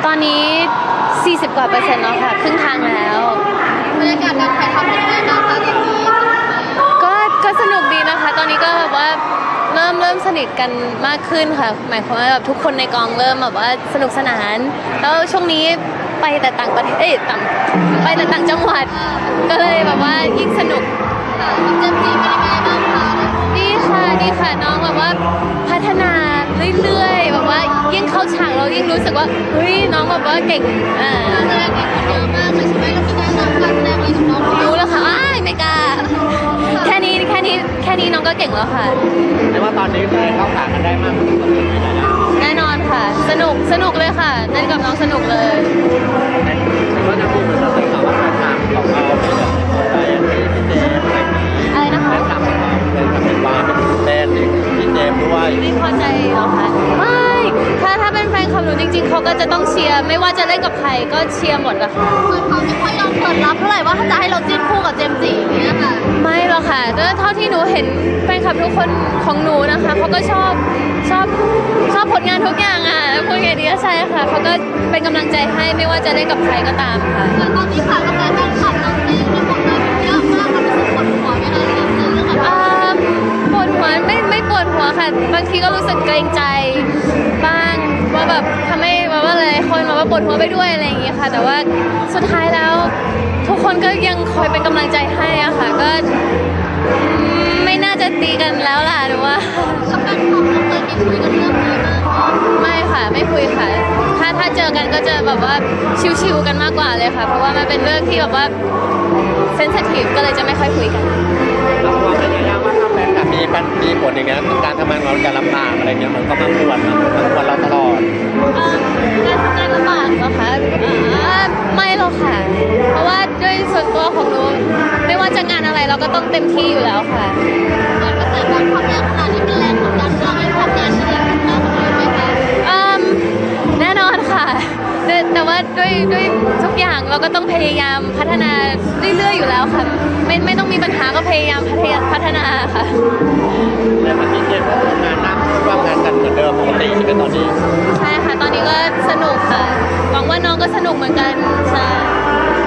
ตอนนี้40กว่า%แล้วค่ะครึ่งทางแล้วบรรยากาศการถ่ายทำเป็นยังไงบ้างคะตอนนี้ก็สนุกดีนะคะตอนนี้ก็แบบว่าเริ่มสนิทกันมากขึ้นค่ะหมายความว่าแบบทุกคนในกองเริ่มแบบว่าสนุกสนานแล้วช่วงนี้ไปแต่ต่างประเทศไปแต่ต่างจังหวัดก็เลยแบบว่ายิ่งสนุกเจมส์จีเป็นยังไงบ้างคะดีค่ะน้องแบบว่าพัฒนาเรื่อยๆแบบว่ายิ่งเข้าฉากเรายิ่งรู้สึกว่าเฮ้ยน้องแบบว่าเก่งน้องแรกเก่งเยอะมากเลยใช่ไหมแล้วมีแนะนำการแสดงอะไรกับน้องรู้แล้วค่ะไม่กล้าแค่นี้น้องก็เก่งแล้วค่ะเรียกว่าตอนนี้ได้เข้าฉากกันได้มากขึ้นกว่าเดิมไหมล่ะแน่นอนค่ะสนุกเลยค่ะเล่นกับน้องสนุกเลยแต่ว่าจะพูดเหมือนเราเคยข่าวว่าการทำของเราเป็นแบบอะไรพี่เจมอะไรนี้อะไรนะคะและทำของเราเป็นทำเป็นบ้านเป็นแบรนด์พี่เจมด้วยไม่พอใจเหรอคะไม่ถ้าเป็นแฟนคลับหนูจริงๆเขาก็จะต้องเชียร์ไม่ว่าจะเล่นกับใครก็เชียร์หมดอะค่ะเหมือนเขาไม่ค่อยยอมเปิดรับเท่าไหร่ว่าถ้าจะให้เราจิ้นคู่กับเจมส์จีอย่างเงี้ยค่ะไม่หรอกค่ะแต่เท่าที่หนูเห็นแฟนคลับทุกคนของหนูนะคะเขาก็ชอบผลงานทุกอย่างอ่ะพูดไงดีก็ใช่ค่ะเขาก็เป็นกำลังใจให้ไม่ว่าจะเล่นกับใครก็ตามค่ะแต่ตอนนี้ค่ะกระแสแฟนคลับน้องเจมส์มีผลงานเยอะมากมันรู้สึกปวดหัวไหมคะเรื่องอะไรปวดหัวไม่ปวดหัวค่ะบางทีก็รู้สึกเกรงใจบ้างว่าแบบทำให้แบบว่าอะไรคนแบบว่าปวดหัวไปด้วยอะไรอย่างเงี้ยค่ะแต่ว่าสุดท้ายแล้วทุกคนก็ยังคอยเป็นกำลังใจให้อะค่ะก็ไม่น่าจะตีกันแล้วล่ะหรือว่ากับแฟนคลับเราเคยมีคุยกันเรื่องนี้บ้างไม่ค่ะไม่คุยค่ะถ้าเจอกันก็จะแบบว่าชิวๆกันมากกว่าเลยค่ะเพราะว่ามันเป็นเรื่องที่แบบว่าเซนซิทีฟก็เลยจะไม่ค่อยคุยกันเรามองเป็นยังไงว่าถ้าแฟนแบบมีผลอย่างเงี้ยการทำงานเราจะลำบากอะไรเงี้ยมันก็มาปวดเราตลอดการลำบากเหรอคะไม่หรอกค่ะเพราะว่าด้วยส่วนตัวของหนูไม่ว่าจะงานอะไรเราก็ต้องเต็มที่อยู่แล้วค่ะกระแสการทำงานขนาดนี้เป็นแรงกดดันเราให้ทำงานที่ดีมากกว่านี้ไหมคะแน่นอนค่ะแต่ว่าด้วยทุกอย่างเราก็ต้องพยายามพัฒนาเรื่อยๆอยู่แล้วค่ะไม่ต้องมีปัญหาก็พยายามพัฒนาค่ะแต่มันที่เจมส์ก็ทำงานหนักร่วมงานกันเหมือนเดิมปกติใช่ไหมตอนนี้ใช่ค่ะตอนนี้ก็สนุกค่ะหวังว่าน้องก็สนุกเหมือนกันใช่